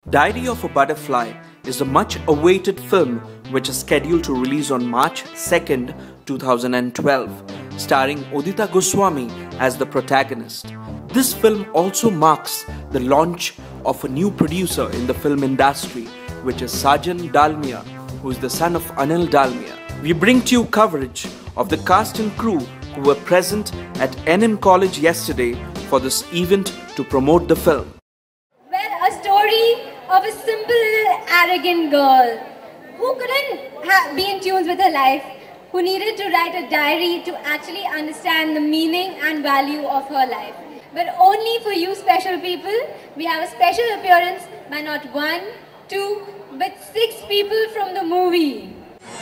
Diary of a Butterfly is a much-awaited film which is scheduled to release on March 2nd, 2012, starring Udita Goswami as the protagonist. This film also marks the launch of a new producer in the film industry, which is Sajan Dalmia, who is the son of Anil Dalmia. We bring to you coverage of the cast and crew who were present at NM College yesterday for this event to promote the film. Well, a story of a simple, arrogant girl who couldn't be in tune with her life, who needed to write a diary to actually understand the meaning and value of her life. But only for you special people, we have a special appearance by not one, two, but 6 people from the movie.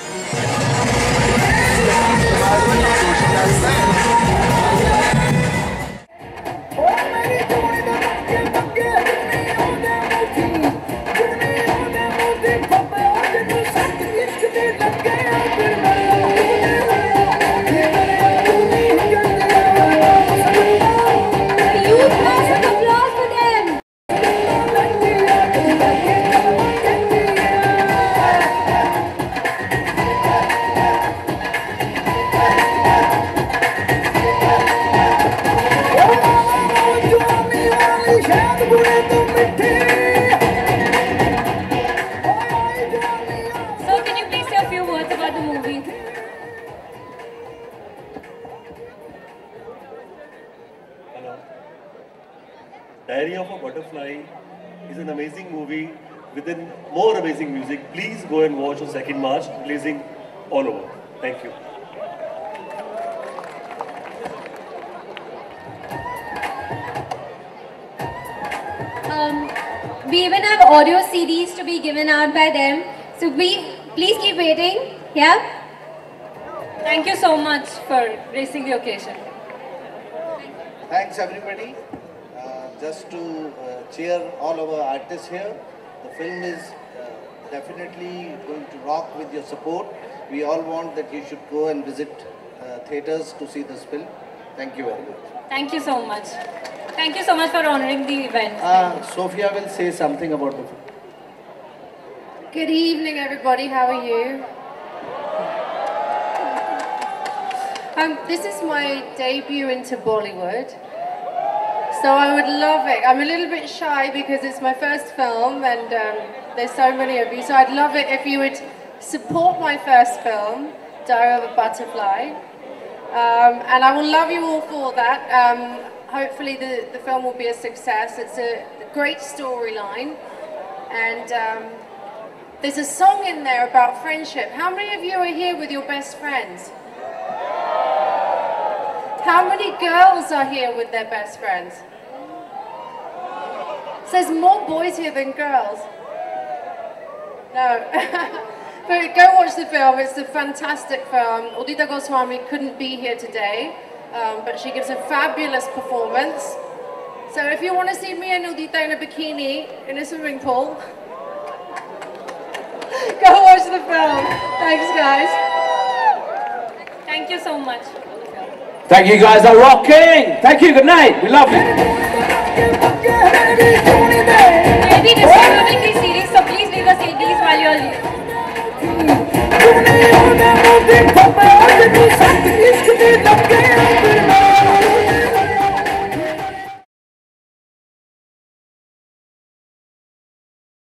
So can you please say a few words about the movie? Hello. Diary of a Butterfly is an amazing movie with more amazing music. Please go and watch on 2nd March, releasing all over. Thank you. We even have audio CDs to be given out by them. So please keep waiting. Yeah? Thank you so much for gracing the occasion. Thanks everybody. Just to cheer all our artists here. The film is definitely going to rock with your support. We all want that you should go and visit theatres to see this film. Thank you very much. Thank you so much. Thank you so much for honoring the event. Sophia will say something about the film. Good evening, everybody. How are you? This is my debut into Bollywood, so I would love it. I'm a little bit shy because it's my first film and there's so many of you, so I'd love it if you would support my first film, Diary of a Butterfly, and I will love you all for that. Hopefully the film will be a success. It's a great storyline, and there's a song in there about friendship. How many of you are here with your best friends? How many girls are here with their best friends? So there's more boys here than girls. No. But go watch the film. It's a fantastic film. Udita Goswami couldn't be here today, but she gives a fabulous performance. So if you want to see me and Udita in a bikini in a swimming pool, go watch the film. Thanks, guys. Thank you so much. Thank you, guys are rocking. Thank you, good night. We love you. Maybe this